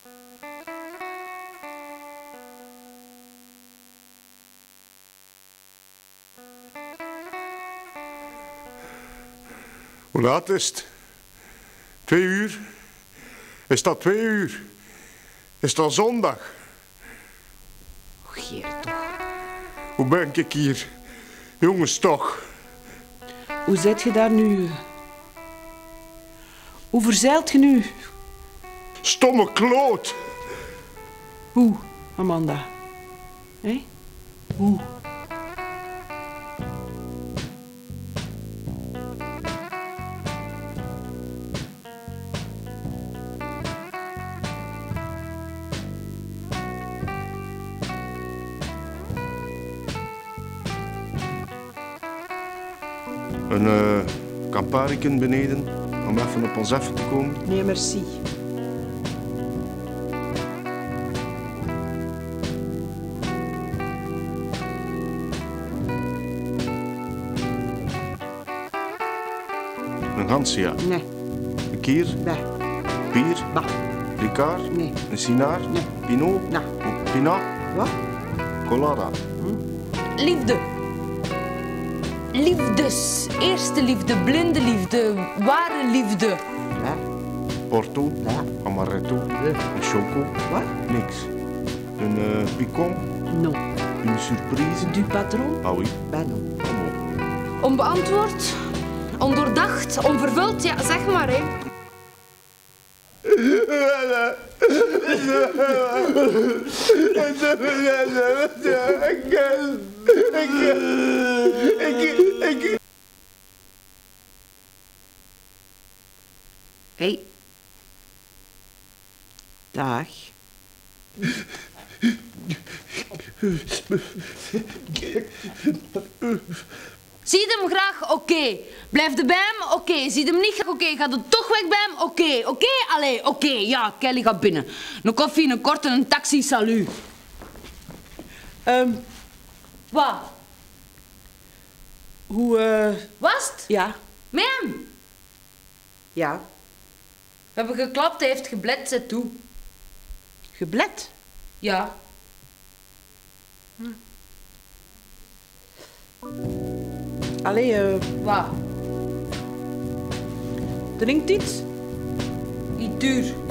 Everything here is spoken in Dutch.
Hoe laat is het? 2 uur? Is dat 2 uur? Is het al zondag? Geert toch. Hoe ben ik hier? Jongens toch. Hoe zit je daar nu? Hoe verzeilt je nu? Stomme kloot. Hoe, Amanda? Hé? Hoe? Een Campariken beneden, om even op ons even te komen. Nee, merci. Een Hansia. Nee. Een kier. Nee. Bier. Bah. Ricard. Nee. Een Sinaar. Nee. Pinot. Nou. Pinot. Wat? Colada. Liefde. Liefdes. Eerste liefde, blinde liefde, ware liefde. Ja. Porto. Ja. Amaretto. Een choco. Wat? Niks. Een picon. Non. Een surprise. Du patron? Ah oui. Ben non. Onbeantwoord, ondoordacht, onvervuld, ja, zeg maar, hè. Hé. Dag. Zie je hem graag? Oké. Blijf je bij hem? Oké. Zie je hem niet graag? Oké. Gaat het toch weg bij hem? Oké. Oké? Allee, oké. Ja, Kelly gaat binnen. Een koffie, een korte, een taxi, salut. Wat? Hoe, Was het? Ja. Met hem? Ja. We hebben geklapt, hij heeft geblet, zet toe. Geblet? Ja. Allee, Wat? drinkt iets? Niet duur.